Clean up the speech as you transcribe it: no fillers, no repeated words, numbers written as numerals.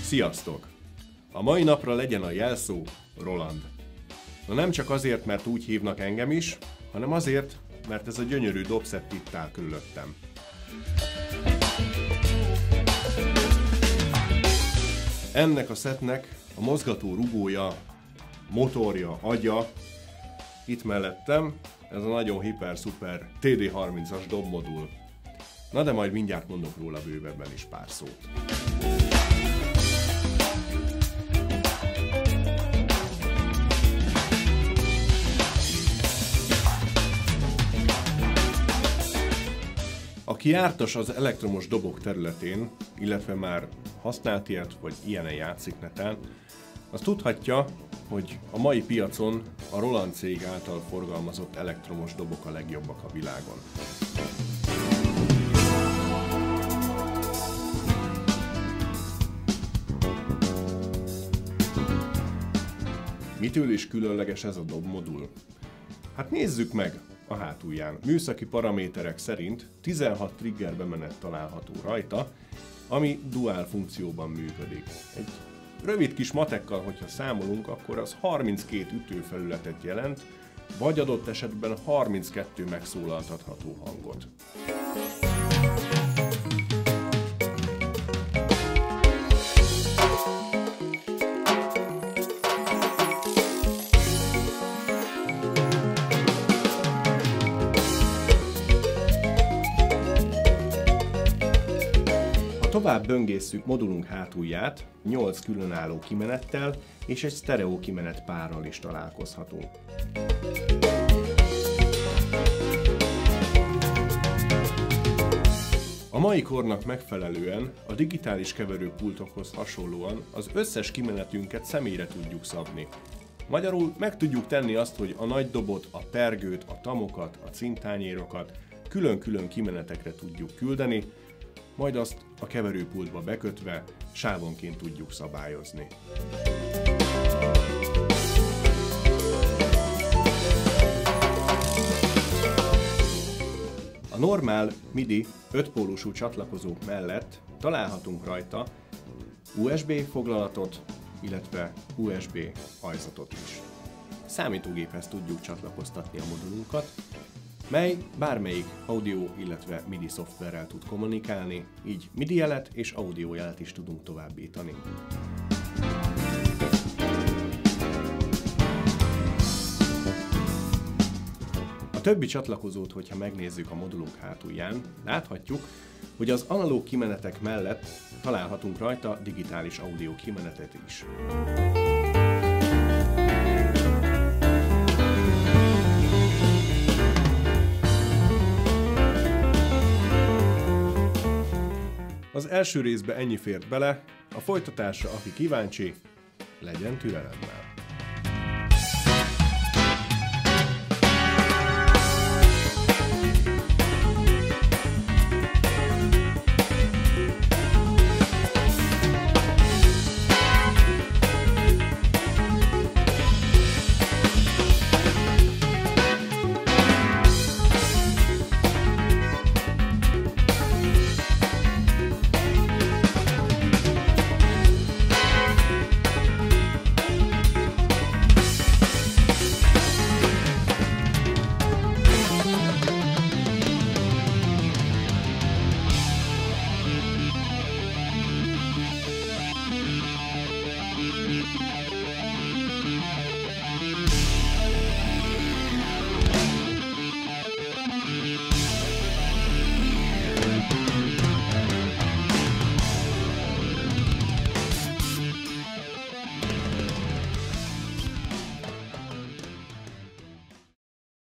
Sziasztok! A mai napra legyen a jelszó Roland. Na nem csak azért, mert úgy hívnak engem is, hanem azért, mert ez a gyönyörű dobszett itt áll körülöttem. Ennek a szettnek a mozgató rugója, motorja, agya itt mellettem, ez a nagyon hiper-szuper TD30-as dobmodul. Na de majd mindjárt mondok róla bővebben is pár szót. Aki jártas az elektromos dobok területén, illetve már használt ilyet, vagy ilyenen játszik neten, az tudhatja, hogy a mai piacon a Roland cég által forgalmazott elektromos dobok a legjobbak a világon. Mitől is különleges ez a dobmodul? Hát nézzük meg a hátulján. Műszaki paraméterek szerint 16 trigger bemenet található rajta, ami duál funkcióban működik. Egy rövid kis matekkal, hogyha számolunk, akkor az 32 ütőfelületet jelent, vagy adott esetben 32 megszólaltatható hangot. Tovább böngésszük modulunk hátulját, 8 különálló kimenettel és egy sztereó kimenet párral is találkozhatunk. A mai kornak megfelelően a digitális keverőpultokhoz hasonlóan az összes kimenetünket személyre tudjuk szabni. Magyarul meg tudjuk tenni azt, hogy a nagy dobot, a pergőt, a tamokat, a cintányérokat külön-külön kimenetekre tudjuk küldeni, majd azt a keverőpultba bekötve sávonként tudjuk szabályozni. A normál MIDI 5-pólusú csatlakozók mellett találhatunk rajta USB foglalatot, illetve USB ajzatot is. Számítógéphez tudjuk csatlakoztatni a modulunkat, mely bármelyik audio, illetve MIDI szoftverrel tud kommunikálni, így MIDI jelet és audio jelet is tudunk továbbítani. A többi csatlakozót, hogyha megnézzük a modulunk hátulján, láthatjuk, hogy az analóg kimenetek mellett találhatunk rajta digitális audio kimenetet is. Az első részbe ennyi fért bele, a folytatásra, aki kíváncsi, legyen türelemmel.